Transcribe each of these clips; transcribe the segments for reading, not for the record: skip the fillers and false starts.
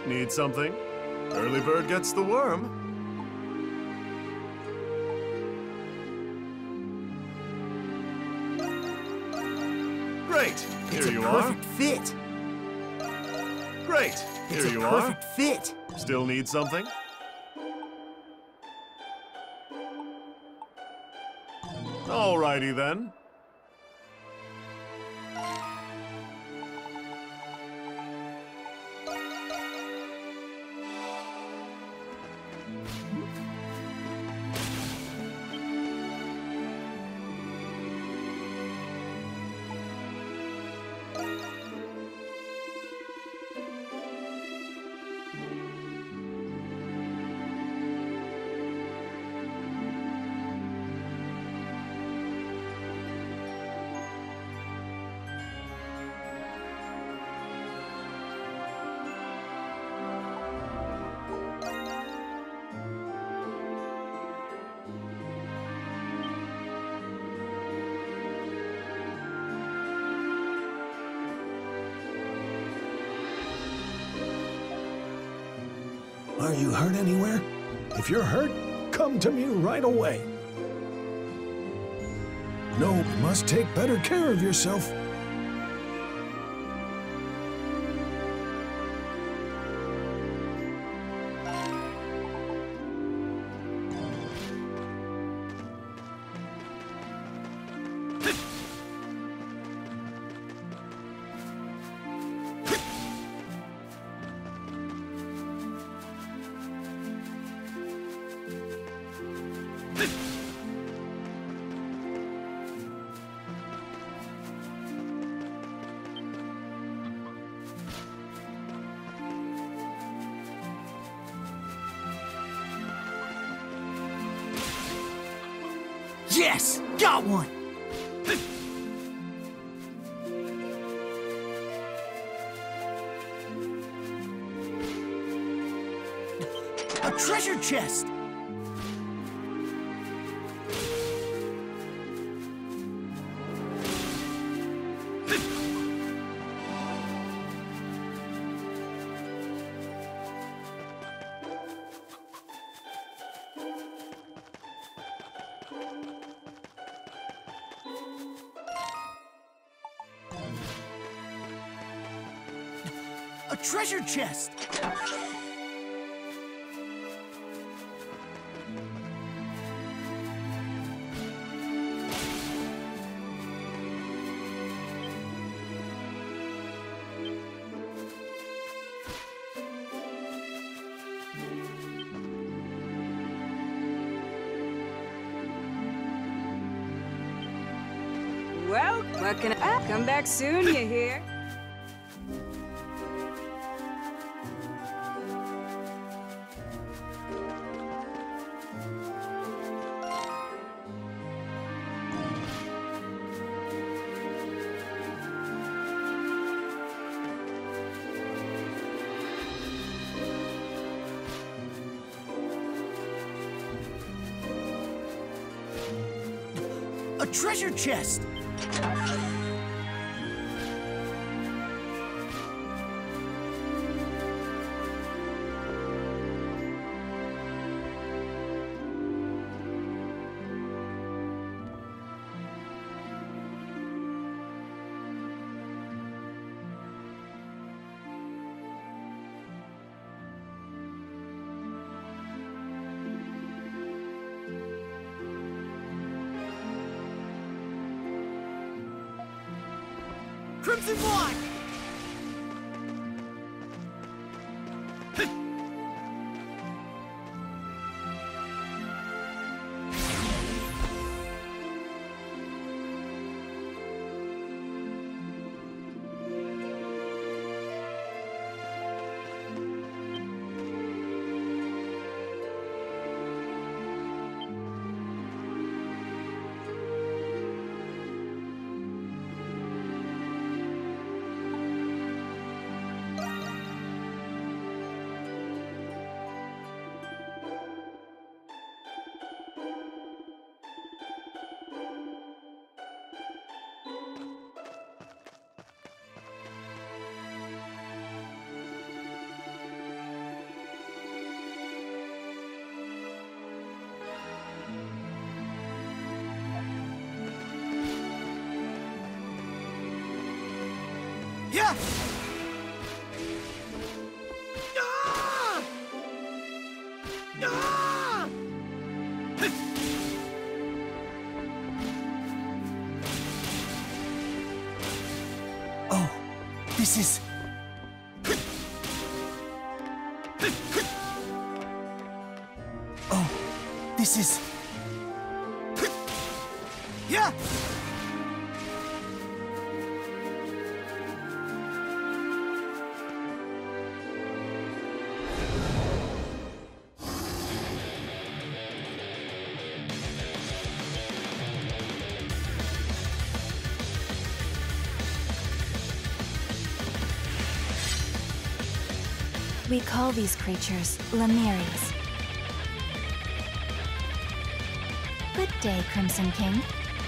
Need something? Early bird gets the worm. Great! Here you are. It's a perfect fit. Great! Here you are. It's a perfect fit. Still need something? Alrighty then. Are you hurt anywhere? If you're hurt, come to me right away. No, you must take better care of yourself. Yes! Got one! A treasure chest! A treasure chest! Well, what can I... Come back soon, you hear? A treasure chest! Crimson block! Yeah! Ah! Ah! Oh, this is... Oh, this is... Yeah! We call these creatures Lemiries. Good day, Crimson King.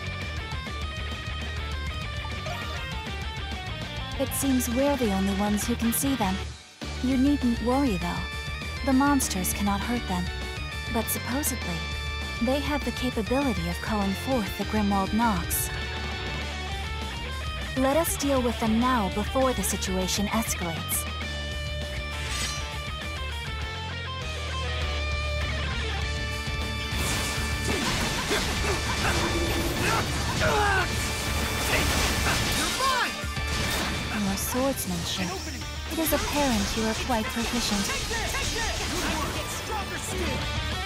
It seems we're the only ones who can see them. You needn't worry, though. The monsters cannot hurt them. But supposedly, they have the capability of calling forth the Grimwald Nox. Let us deal with them now before the situation escalates. Your swordsmanship. It is apparent you are quite proficient. Get stronger still!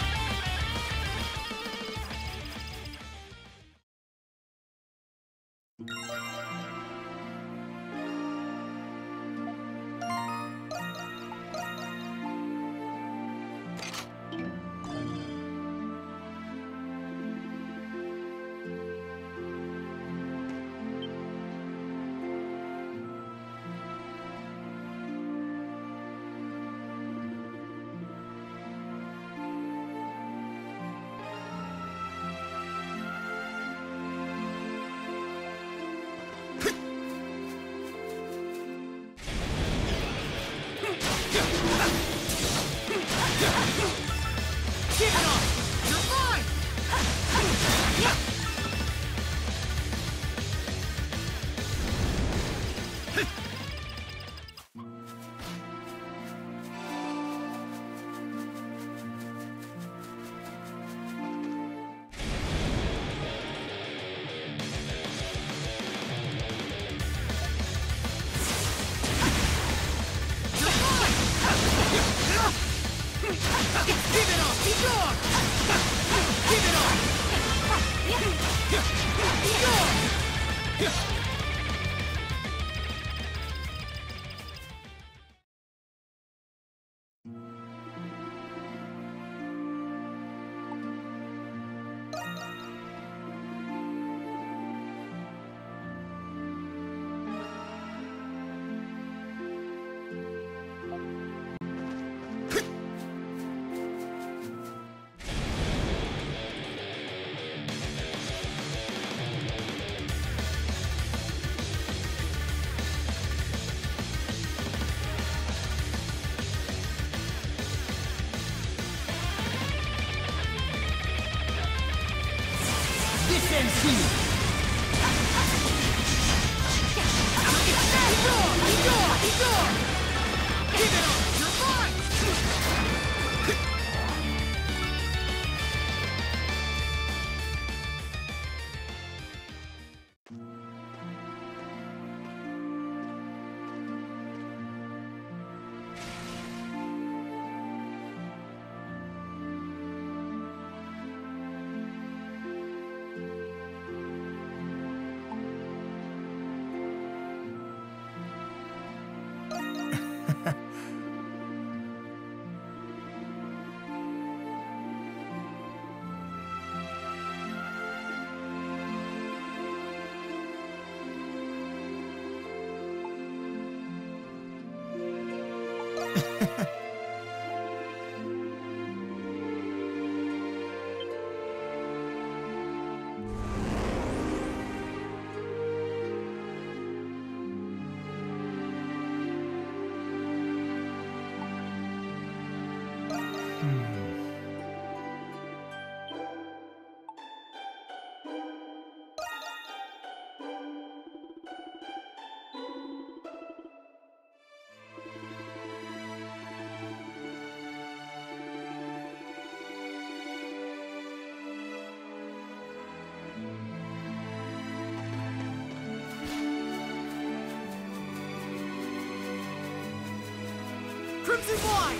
Get it on! You're mine! Give it up! Be gone! Give it up! Be gone! This ends here! Be gone! Be gone! Give it up! You're mine! Crimson Wine!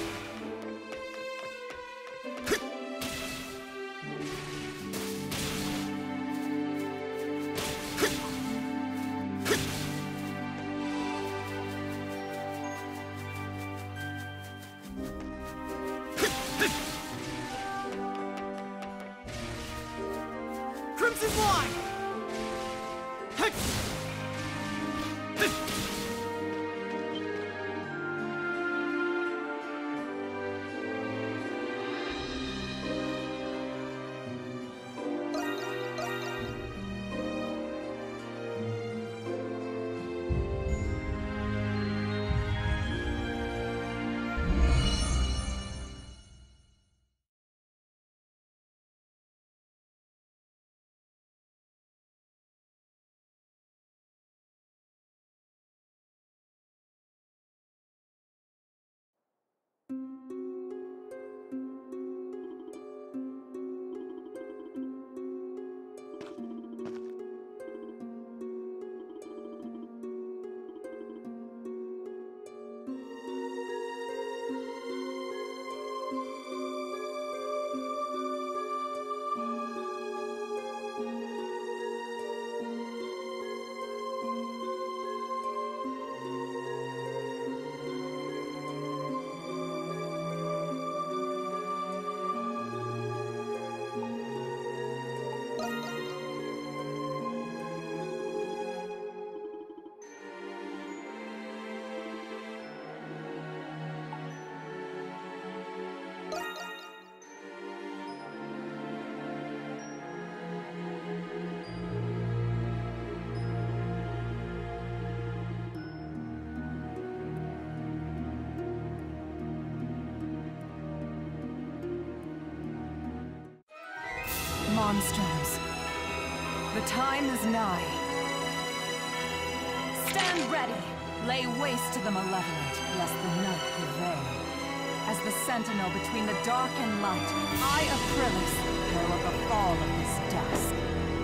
Crimson Wine! Monstrums. The time is nigh. Stand ready! Lay waste to the malevolent, lest the night prevail. As the sentinel between the dark and light, I, Acrylis, herald the fall of this dusk.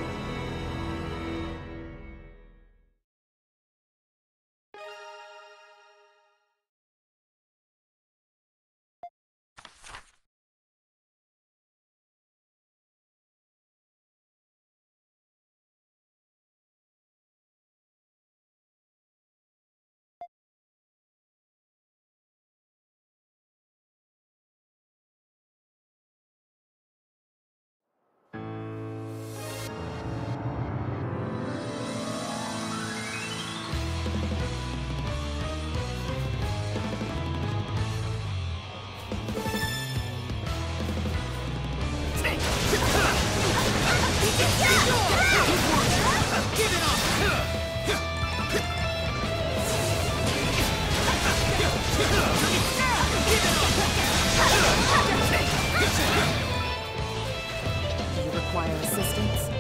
Do you require assistance?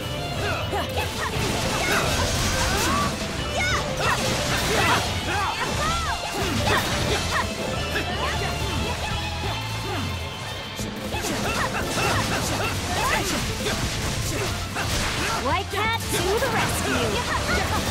White Cat to the rescue!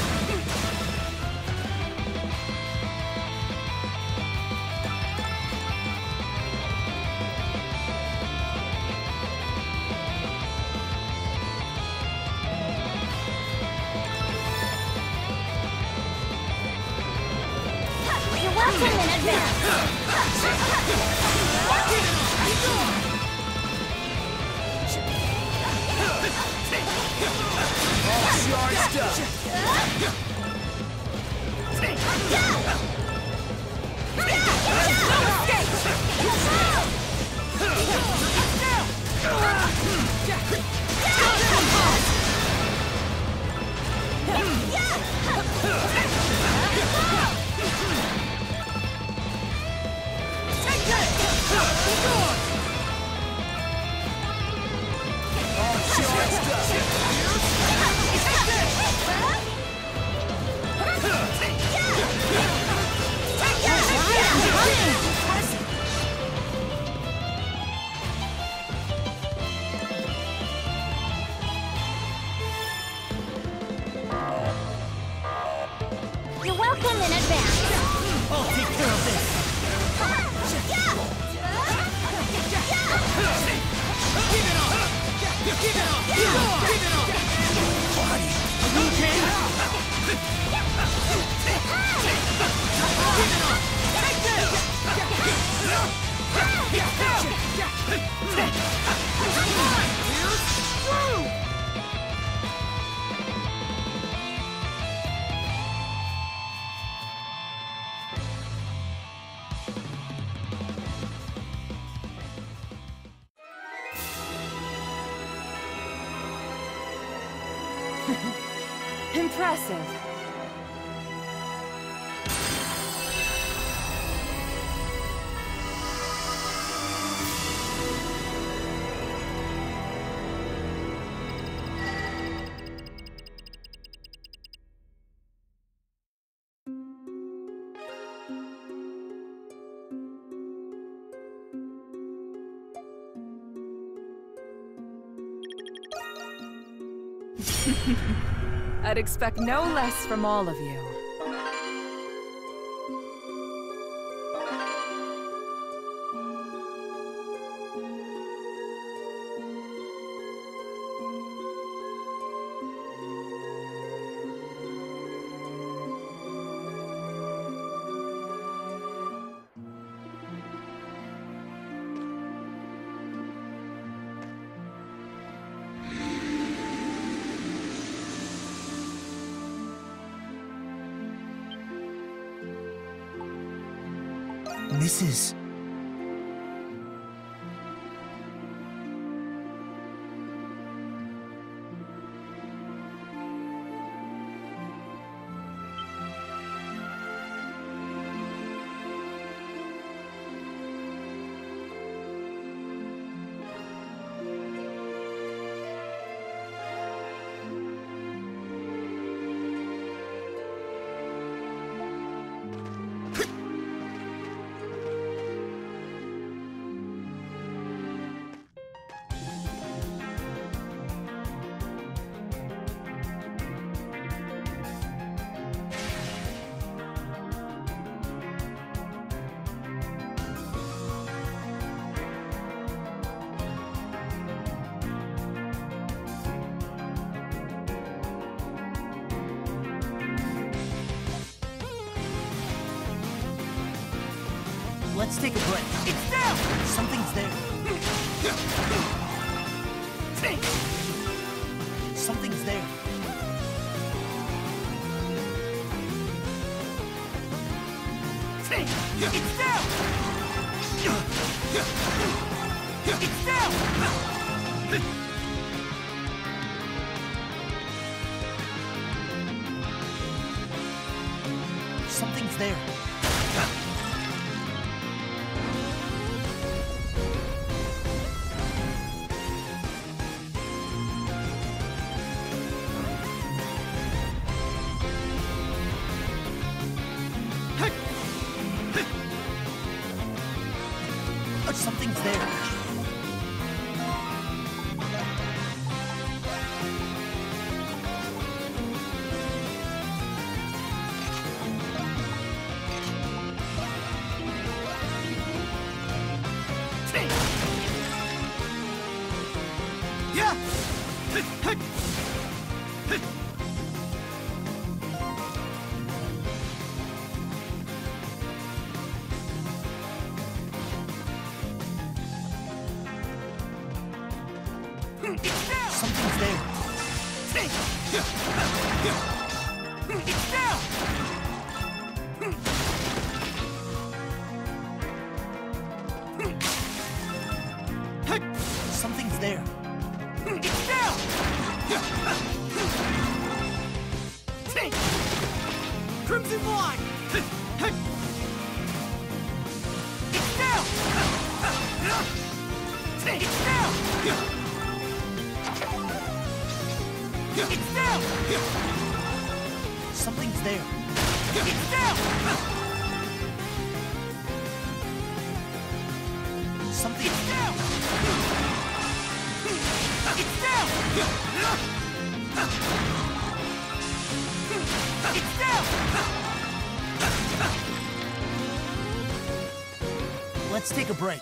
You're welcome in advance! Charged up! Take that! Come on, dude! Woo! Impressive. I'd expect no less from all of you. Mrs. Let's take a break. It's down! Something's there. Something's there. It's down! It's down! Something's there. Something's there. Yeah! Something's there. It's down! Something's there. It's down! Crimson Wine! It's down! It's down! It's down! Something's there. It's down! Something's down! It's down! It's down! Let's take a break.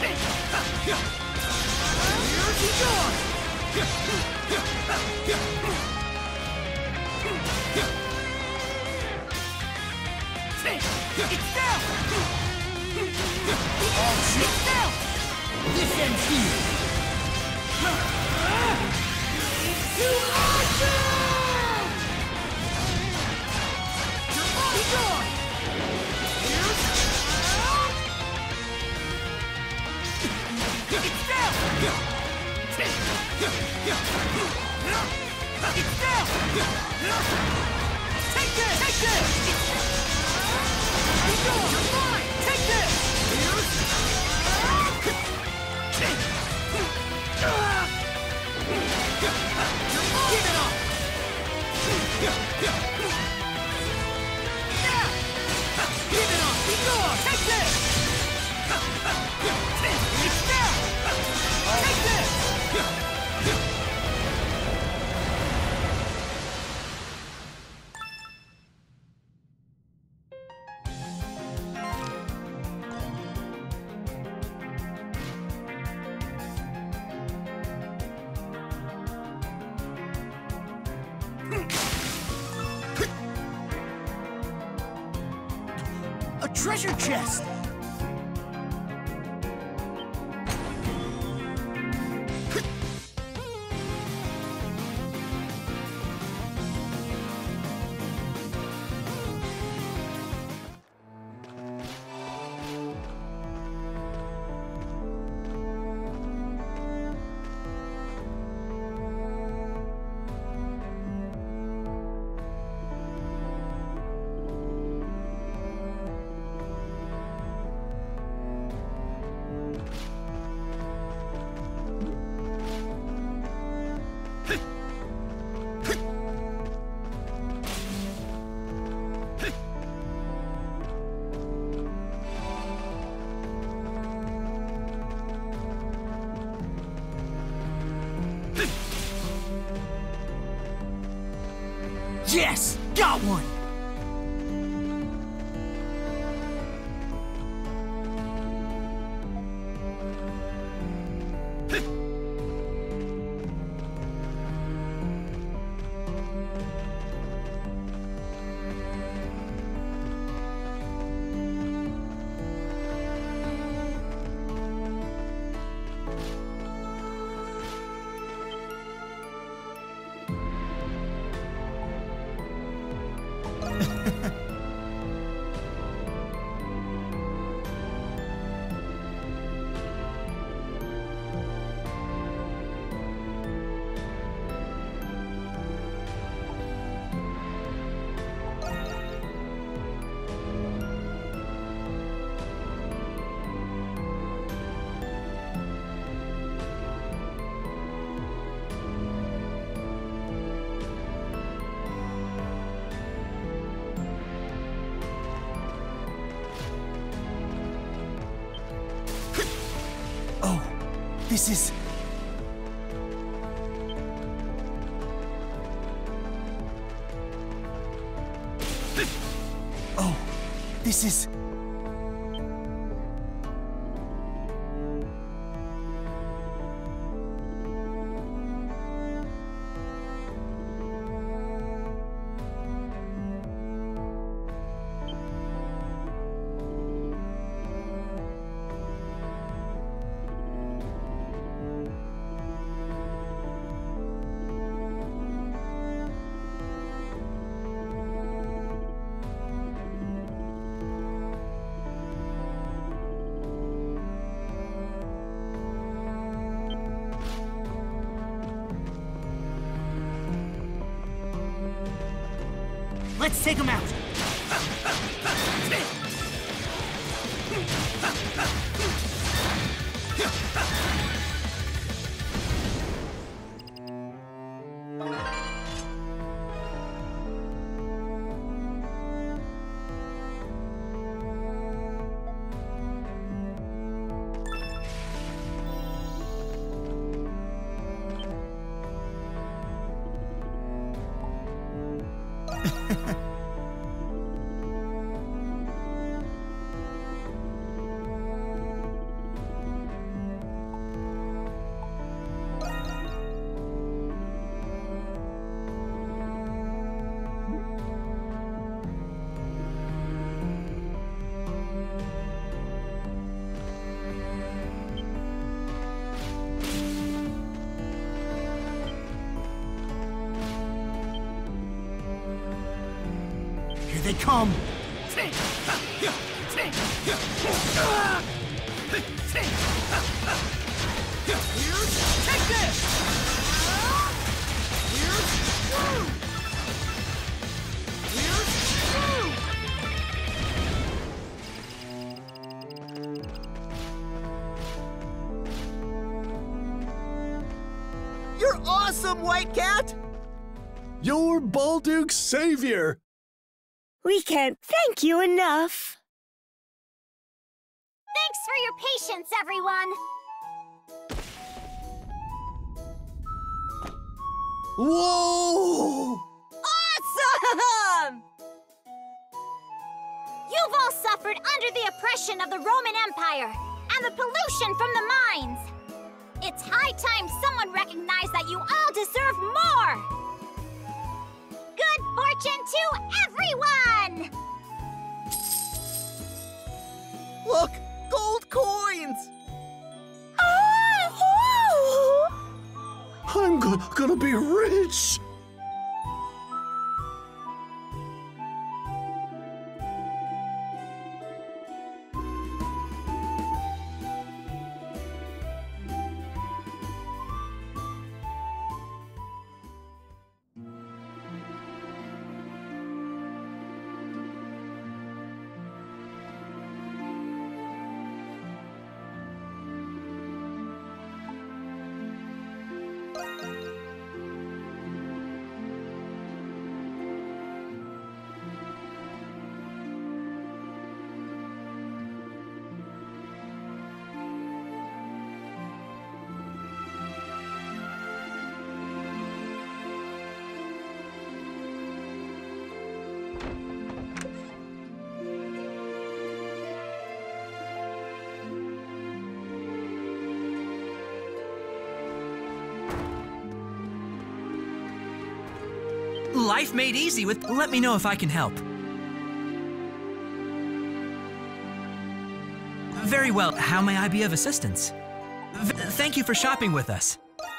Here he goes! It's down! Oh shit! It's down! This ends here! Too awesome! You're all gone! Here's... It's down! It's down! Take this! Take this! You're mine! Take this! Here's... Give it up! Yeah! Give it up! Be gone! Take this! It's down! Take this! A treasure chest! Yes! Got one! This is... Oh, this is... Let's take him out! they come! Take this! Here's through! Here's through! You're awesome, White Cat! You're Balduke's savior! We can't thank you enough. Thanks for your patience, everyone! Whoa! Awesome! You've all suffered under the oppression of the Roman Empire and the pollution from the mines. It's high time someone recognized that you all deserve more! Good fortune to everyone! Look! Gold coins! I'm gonna be rich! Life made easy with... Let me know if I can help. Very well. How may I be of assistance? Thank you for shopping with us.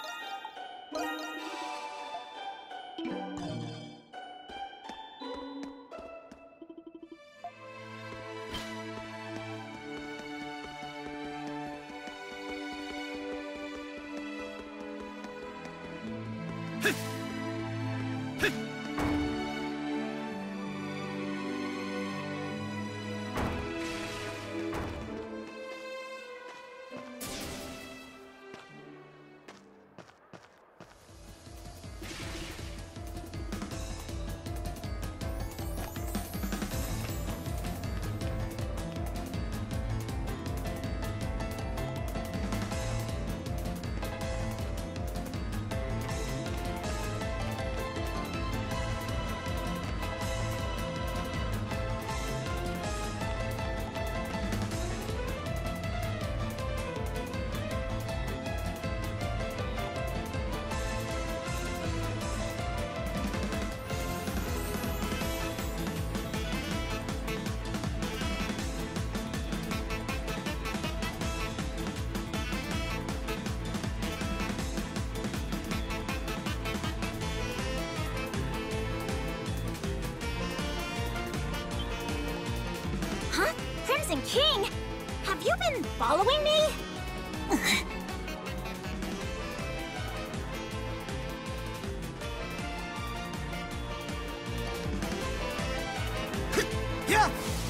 Huh? Crimson King? Have you been following me? Yeah!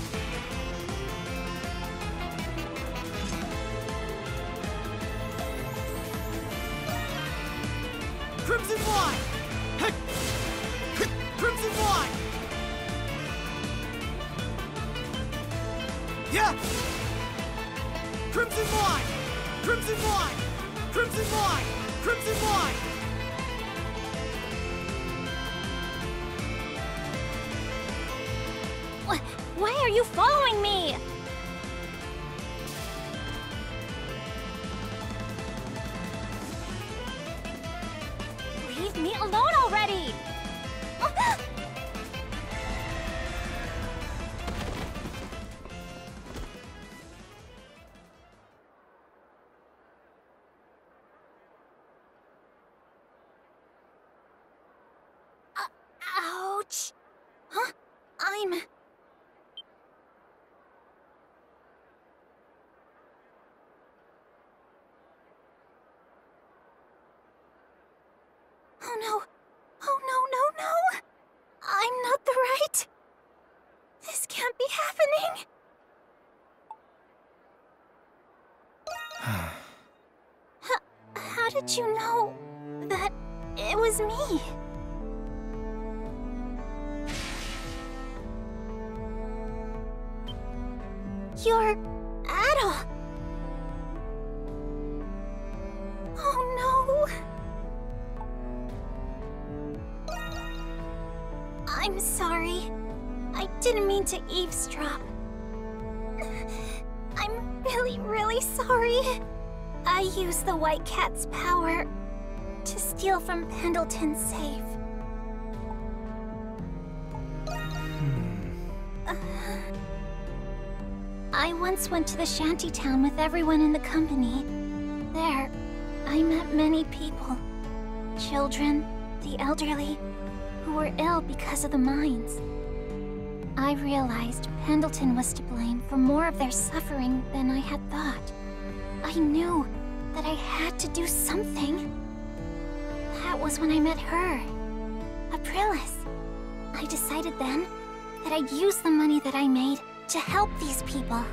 Crimson Wine! Crimson Wine! Yeah! Crimson Wine! Crimson Wine! Crimson Wine! Crimson Wine! Why are you following me? Leave me alone already! Ouch! Huh? time. Oh no. Oh no, no, no! I'm not the right. This can't be happening. How did you know that it was me? You're Adol. Oh no. I'm sorry. I didn't mean to eavesdrop. I'm really, really sorry. I used the White Cat's power to steal from Pendleton's safe. I once went to the shantytown with everyone in the company. There, I met many people. Children, the elderly, who were ill because of the mines. I realized Pendleton was to blame for more of their suffering than I had thought. I knew that I had to do something. That was when I met her, Aprilis. I decided then that I'd use the money that I made to help these people.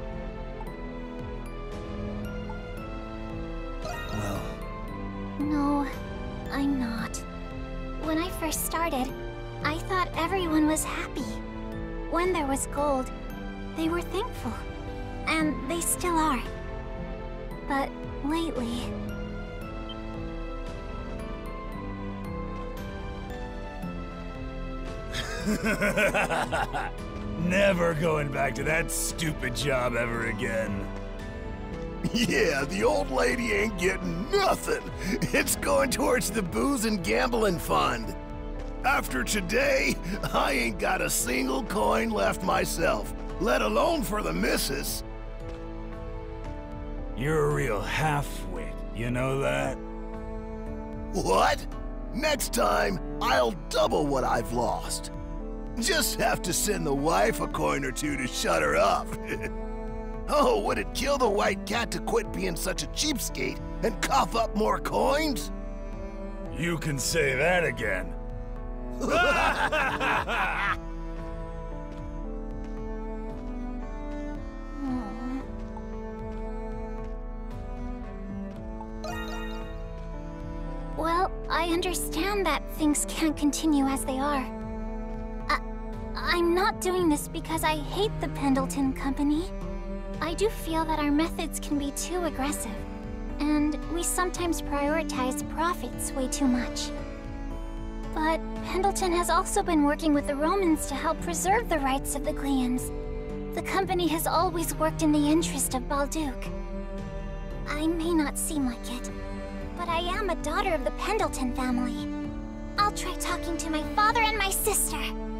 Well... No, I'm not. When I first started, I thought everyone was happy. When there was gold, they were thankful. And they still are. But lately... Never going back to that stupid job ever again. Yeah, the old lady ain't getting nothing. It's going towards the booze and gambling fund. After today, I ain't got a single coin left myself, let alone for the missus. You're a real half-wit, you know that? What? Next time, I'll double what I've lost. Just have to send the wife a coin or two to shut her up. Oh, would it kill the White Cat to quit being such a cheapskate and cough up more coins? You can say that again. Well, I understand that things can't continue as they are. I'm not doing this because I hate the Pendleton Company. I do feel that our methods can be too aggressive, and we sometimes prioritize profits way too much. But Pendleton has also been working with the Romans to help preserve the rights of the Gleans. The company has always worked in the interest of Balduc. I may not seem like it, but I am a daughter of the Pendleton family. I'll try talking to my father and my sister.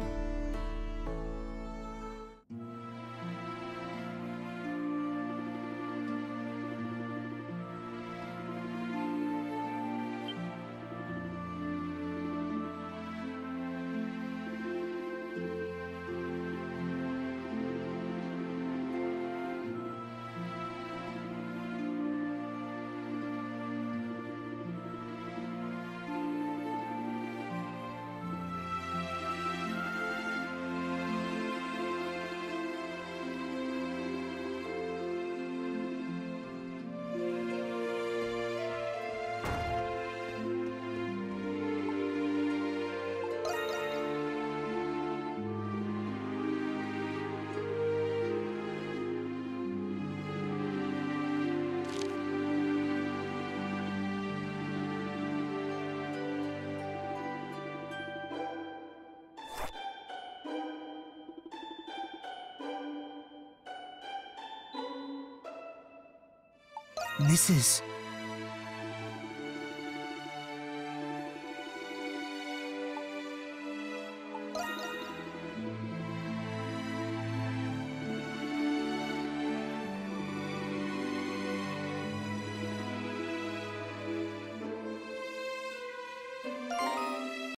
This is...